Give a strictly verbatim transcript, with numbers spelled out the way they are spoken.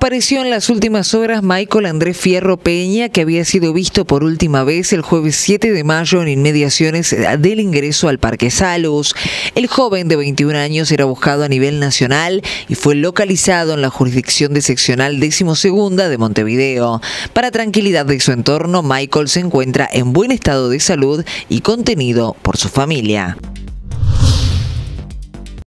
Desapareció en las últimas horas Michael Andrés Fierro Peña, que había sido visto por última vez el jueves siete de mayo en inmediaciones del ingreso al Parque Salos. El joven de veintiún años era buscado a nivel nacional y fue localizado en la jurisdicción de seccional decimosegunda de Montevideo. Para tranquilidad de su entorno, Michael se encuentra en buen estado de salud y contenido por su familia.